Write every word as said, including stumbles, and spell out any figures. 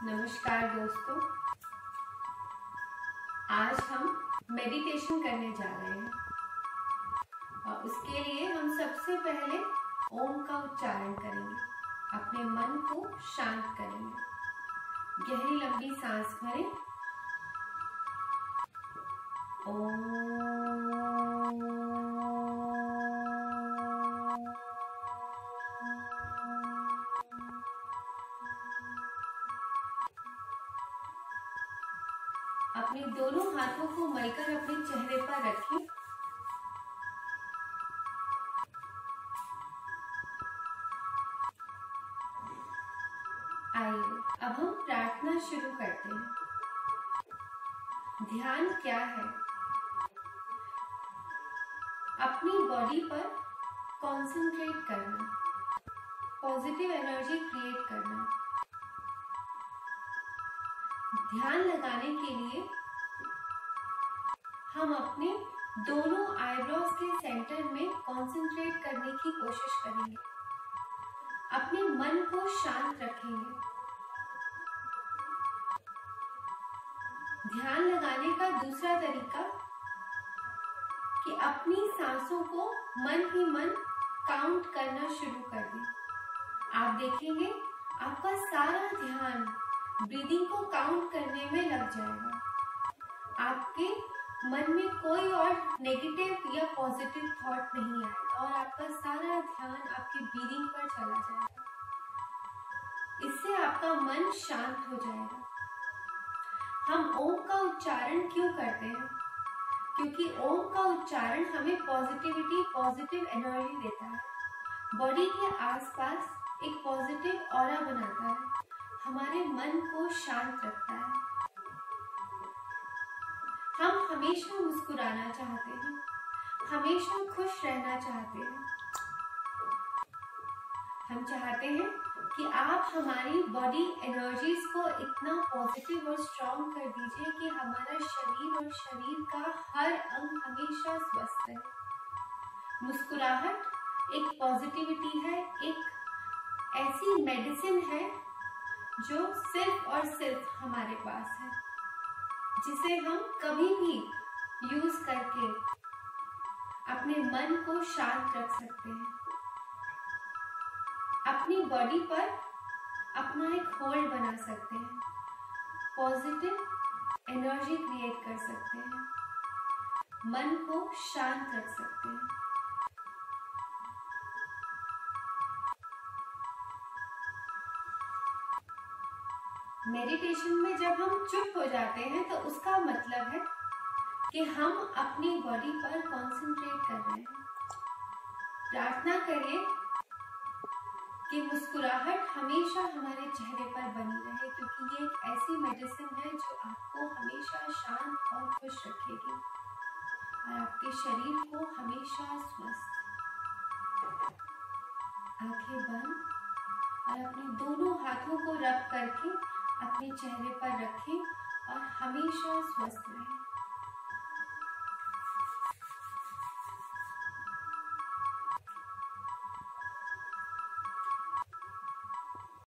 नमस्कार दोस्तों, आज हम मेडिटेशन करने जा रहे हैं और उसके लिए हम सबसे पहले ओम का उच्चारण करेंगे। अपने मन को शांत करेंगे। गहरी लंबी सांस भरें। ओम। अपने दोनों हाथों को मलकर अपने चेहरे पर रखें। आइए अब हम प्रार्थना शुरू करते हैं। ध्यान क्या है? अपनी बॉडी पर कंसंट्रेट करना, पॉजिटिव एनर्जी क्रिएट करना। ध्यान लगाने के लिए हम अपने दोनों आईब्रोज के सेंटर में कंसंट्रेट करने की कोशिश करेंगे। अपने मन को शांत रखेंगे। ध्यान लगाने का दूसरा तरीका कि अपनी सांसों को मन ही मन काउंट करना शुरू कर दें। आप देखेंगे आपका सारा ध्यान ब्रीदिंग को काउंट करने में लग जाएगा। आपके मन में कोई और नेगेटिव या पॉजिटिव थॉट नहीं आएगा और आपका सारा ध्यान आपकी ब्रीदिंग पर चला जाएगा। इससे आपका मन शांत हो जाएगा। हम ओम का उच्चारण क्यों करते हैं? क्योंकि ओम का उच्चारण हमें पॉजिटिविटी, पॉजिटिव एनर्जी देता है। बॉडी के आसपास एक पॉजिटिव ऑरा बनाता है, हमारे मन को शांत रखता है। हम हमेशा मुस्कुराना चाहते हैं, हमेशा खुश रहना चाहते हैं। हम चाहते हैं कि आप हमारी बॉडी एनर्जीज को इतना पॉजिटिव और स्ट्रॉन्ग कर दीजिए कि हमारा शरीर और शरीर का हर अंग हमेशा स्वस्थ है। मुस्कुराहट एक पॉजिटिविटी है, एक ऐसी मेडिसिन है जो सिर्फ और सिर्फ हमारे पास है, जिसे हम कभी भी यूज करके अपने मन को शांत रख सकते हैं। अपनी बॉडी पर अपना एक होल्ड बना सकते हैं, पॉजिटिव एनर्जी क्रिएट कर सकते हैं, मन को शांत रख सकते हैं। मेडिटेशन में जब हम चुप हो जाते हैं तो उसका मतलब है कि हम अपनी बॉडी पर कंसंट्रेट कर रहे हैं। प्रार्थना करिए कि मुस्कुराहट हमेशा हमारे चेहरे पर बनी रहे, क्योंकि ये एक ऐसी मेडिसिन है जो आपको हमेशा शांत और खुश रखेगी और आपके शरीर को हमेशा स्वस्थ। आंखें बंद और अपने दोनों हाथों को रब करके अपने चेहरे पर रखें और हमेशा स्वस्थ रहें।